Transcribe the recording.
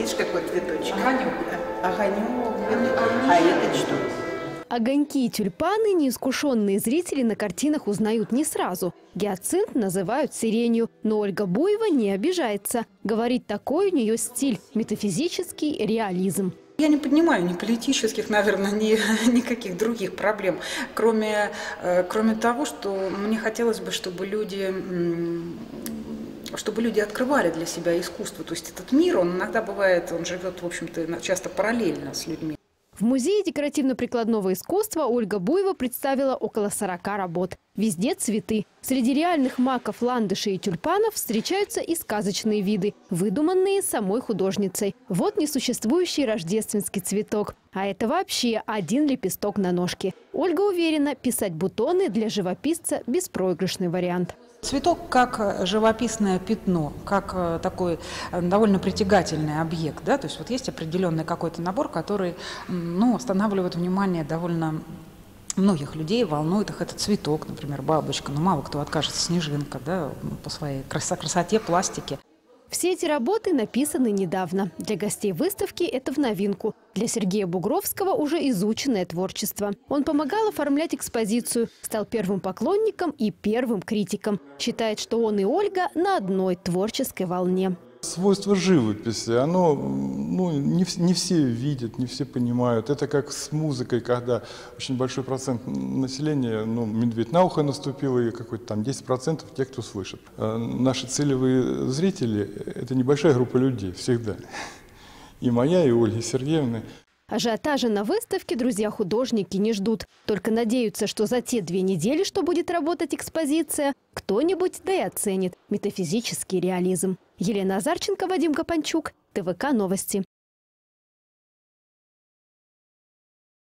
Видишь, какой цветочек? Огонек. Огонек. А это что? Огоньки и тюльпаны неискушенные зрители на картинах узнают не сразу. Гиацинт называют сиренью, но Ольга Буева не обижается. Говорит, такой у нее стиль – метафизический реализм. Я не понимаю ни политических, наверное, никаких других проблем, кроме того, что мне хотелось бы, чтобы люди открывали для себя искусство. То есть этот мир, он иногда бывает, он живет, в общем-то, часто параллельно с людьми. В Музее декоративно-прикладного искусства Ольга Буева представила около 40 работ. Везде цветы. Среди реальных маков, ландышей и тюльпанов встречаются и сказочные виды, выдуманные самой художницей. Вот несуществующий рождественский цветок. А это вообще один лепесток на ножке. Ольга уверена, писать бутоны для живописца – беспроигрышный вариант. Цветок как живописное пятно, как такой довольно притягательный объект. Да? То есть вот есть определенный какой-то набор, который останавливает внимание довольно многих людей, волнует их этот цветок, например, бабочка. Но мало кто откажется, снежинка, да, по своей красоте, пластике. Все эти работы написаны недавно. Для гостей выставки это в новинку. Для Сергея Бугровского уже изученное творчество. Он помогал оформлять экспозицию, стал первым поклонником и первым критиком. Считает, что он и Ольга на одной творческой волне. Свойство живописи, оно не все видят, не все понимают. Это как с музыкой, когда очень большой процент населения, медведь на ухо наступил, и какой-то там 10% тех, кто слышит. Наши целевые зрители – это небольшая группа людей всегда. И моя, и Ольги Сергеевны. Ажиотажа на выставке друзья-художники не ждут. Только надеются, что за те 2 недели, что будет работать экспозиция, кто-нибудь да и оценит метафизический реализм. Елена Азарченко, Вадим Гапанчук, ТВК Новости.